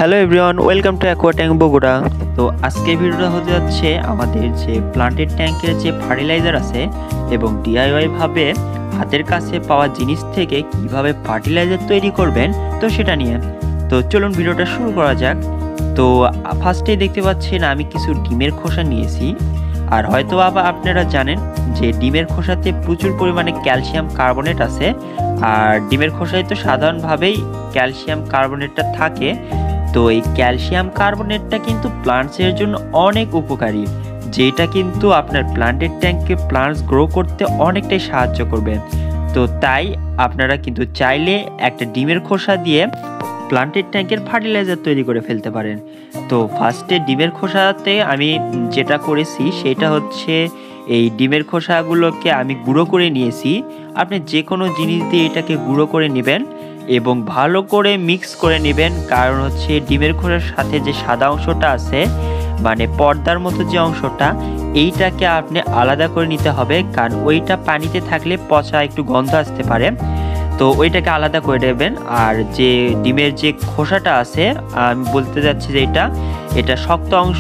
Hello everyone, welcome to aqua tank Bogura. তো আজকে ভিডিওটা হতে যাচ্ছে আমাদের যে প্লান্টেড ট্যাঙ্কের যে ফার্টিলাইজার আছে এবং ডিআইওয়াই ভাবে হাতের কাছে পাওয়া জিনিস থেকে কিভাবে ফার্টিলাইজার তৈরি করবেন তো সেটা নিয়ে। তো চলুন ভিডিওটা শুরু করা যাক। তো ফার্স্টেই দেখতে পাচ্ছেন আমি কিছু ডিমের খোসা নিয়েছি। আর হয়তো আপনারা জানেন যে ডিমের খোসাতে প্রচুর পরিমাণে ক্যালসিয়াম কার্বনেট আছে। আর ডিমের খোসায় তো সাধারণভাবেই ক্যালসিয়াম কার্বনেটটা থাকে। তো এই ক্যালসিয়াম কার্বনেটটা কিন্তু প্লান্টসের জন্য অনেক উপকারী, যেটা কিন্তু আপনার প্লান্টেড ট্যাঙ্কে প্লান্টস গ্রো করতে অনেকটাই সাহায্য করবে। তো তাই আপনারা কিন্তু চাইলে একটা ডিমের খোসা দিয়ে প্লান্টেড ট্যাঙ্কের ফার্টিলাইজার তৈরি করে ফেলতে পারেন। তো ফার্স্টে ডিমের খোসাতে আমি যেটা করেছি সেটা হচ্ছে এই ডিমের খোসাগুলোকে আমি গুঁড়ো করে নিয়েছি। আপনি যে কোনো জিনিস দিয়ে এটাকে গুঁড়ো করে নেবেন এবং ভালো করে মিক্স করে নেবেন, কারণ হচ্ছে ডিমের খোসার সাথে যে সাদা অংশটা আছে মানে পর্দার মতো যে অংশটা, এইটাকে আপনি আলাদা করে নিতে হবে, কারণ ওইটা পানিতে থাকলে পচা একটু গন্ধ আসতে পারে। তো ওইটাকে আলাদা করে নেবেন। আর যে ডিমের যে খোসাটা আছে, আমি বলতে যাচ্ছি যে এটা শক্ত অংশ,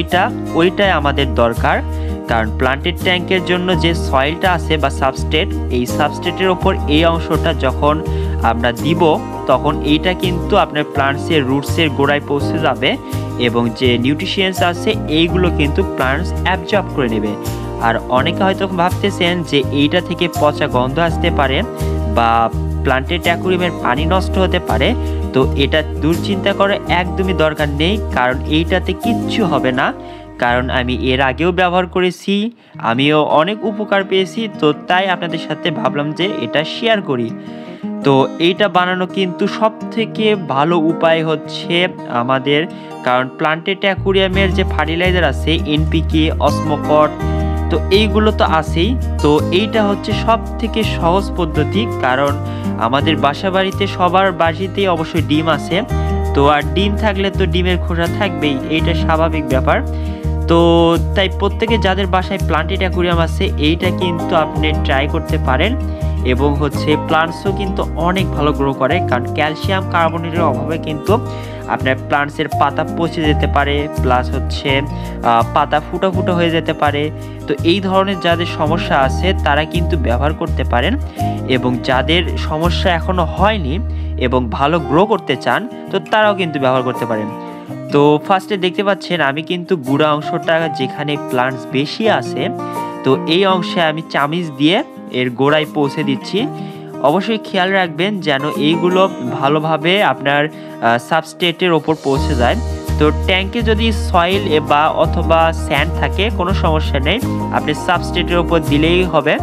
ওইটাই আমাদের দরকার। কারণ প্লান্টেড ট্যাঙ্কের জন্য যে সয়েলটা আছে বা সাবস্ট্রেট, এই সাবস্ট্রেটের ওপর এই অংশটা যখন আমরা দিব তখন এইটা কিন্তু আপনার প্লান্টসের রুটসের গোড়ায় পৌঁছে যাবে এবং যে নিউট্রিশিয়েন্টস আছে এইগুলো কিন্তু প্লান্টস অ্যাবজর্ব করে নেবে। আর অনেকে হয়তো ভাবতেছেন যে এইটা থেকে পচা গন্ধ আসতে পারে বা প্লান্টেড অ্যাকুয়ারিয়ামের পানি নষ্ট হতে পারে। তো এটা দুশ্চিন্তা করার একদমই দরকার নেই, কারণ এইটাতে কিচ্ছু হবে না। কারণ আমি এর আগেও ব্যবহার করেছি, আমিও অনেক উপকার পেয়েছি। তো তাই আপনাদের সাথে ভাবলাম যে এটা শেয়ার করি। তো এইটা বানানো কিন্তু সব থেকে ভালো উপায় হচ্ছে আমাদের, কারণ প্লান্টেড অ্যাকুয়ারিয়ামের যে ফার্টিলাইজার আছে এনপিকে, অসমোকট, তো এইগুলো তো আছেই। তো এইটা হচ্ছে সব থেকে সহজ পদ্ধতি, কারণ আমাদের বাসা বাড়িতে সবার বাড়িতেই অবশ্যই ডিম আছে। তো আর ডিম থাকলে তো ডিমের খোসা থাকবেই, এইটা স্বাভাবিক ব্যাপার। তো তাই প্রত্যেকে যাদের বাসায় প্লান্টেড অ্যাকুয়ারিয়াম আছে এইটা কিন্তু আপনি ট্রাই করতে পারেন। এবং হচ্ছে প্লান্টসও কিন্তু অনেক ভালো গ্রো করে, কারণ ক্যালসিয়াম কার্বনেটের অভাবে কিন্তু আপনার প্লান্টসের পাতা পচে যেতে পারে, প্লাস হচ্ছে পাতা ফুটো ফুটো হয়ে যেতে পারে। তো এই ধরনের যাদের সমস্যা আছে তারা কিন্তু ব্যবহার করতে পারেন, এবং যাদের সমস্যা এখনো হয়নি এবং ভালো গ্রো করতে চান তো তারাও কিন্তু ব্যবহার করতে পারেন। তো ফার্স্টে দেখতে পাচ্ছেন আমি কিন্তু গুঁড়া অংশটা যেখানে প্লান্টস বেশি আছে, তো এই অংশে আমি চামিচ দিয়ে এর গোড়ায় পৌঁছে দিচ্ছি। অবশ্যই খেয়াল রাখবেন যেন এইগুলো ভালোভাবে আপনার সাবস্ট্রেটের ওপর পৌঁছে যায়। তো ট্যাঙ্কে যদি সয়েল বা অথবা স্যান্ড থাকে কোনো সমস্যা নেই, আপনি সাবস্ট্রেটের ওপর দিলেই হবে।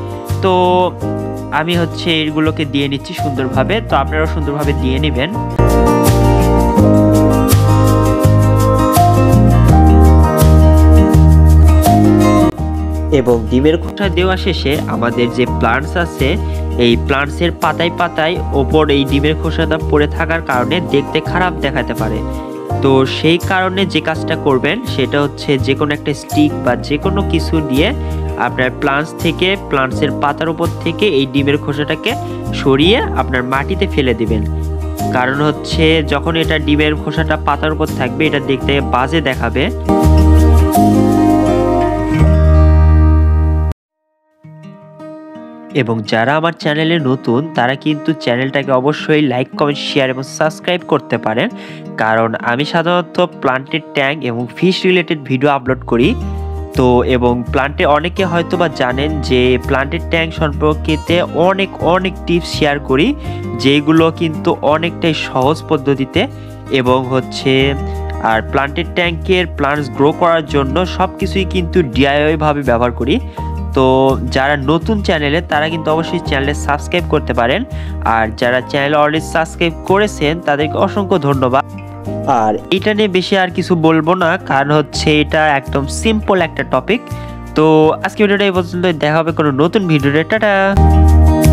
তো আমি হচ্ছে এইগুলোকে দিয়ে নিচ্ছি সুন্দরভাবে, তো আপনারাও সুন্দরভাবে দিয়ে নেবেন। এবং ডিমের খোসা দেওয়া শেষে আমাদের যে প্লান্টস আছে এই প্লান্টসের পাতায় পাতায় ওপর এই ডিমের খোসাটা পড়ে থাকার কারণে দেখতে খারাপ দেখাতে পারে। তো সেই কারণে যে কাজটা করবেন সেটা হচ্ছে যে কোনো একটা স্টিক বা যে কোনো কিছু দিয়ে আপনার প্লান্টস থেকে, প্লান্টসের পাতার উপর থেকে এই ডিমের খোসাটাকে সরিয়ে আপনার মাটিতে ফেলে দিবেন। কারণ হচ্ছে যখন এটা ডিমের খোসাটা পাতার উপর থাকবে এটা দেখতে বাজে দেখাবে। এবং যারা আমার চ্যানেলে নতুন তারা কিন্তু চ্যানেলটাকে অবশ্যই লাইক, কমেন্ট, শেয়ার এবং সাবস্ক্রাইব করতে পারেন, কারণ আমি সাধারণত প্লান্টেড ট্যাঙ্ক এবং ফিশ রিলেটেড ভিডিও আপলোড করি। তো এবং প্লান্টে অনেকে হয়তো বা জানেন যে প্লান্টেড ট্যাঙ্ক সম্পর্কেতে অনেক টিপস শেয়ার করি, যেগুলো কিন্তু অনেকটাই সহজ পদ্ধতিতে এবং হচ্ছে আর প্লান্টেড ট্যাঙ্কের প্লান্টস গ্রো করার জন্য সব কিছুই কিন্তু ডিআইওয়াই ভাবে ব্যবহার করি। তো যারা নতুন চ্যানেলে তারা কিন্তু অবশ্যই চ্যানেলে সাবস্ক্রাইব করতে পারেন, আর যারা চ্যানেলে অলরেডি সাবস্ক্রাইব করেছেন তাদেরকে অসংখ্য ধন্যবাদ। আর এটা নিয়ে বেশি আর কিছু বলবো না, কারণ হচ্ছে এটা একদম সিম্পল একটা টপিক। তো আজকে ভিডিওটা এই পর্যন্ত, দেখা হবে কোনো নতুন ভিডিওতে। টাটা।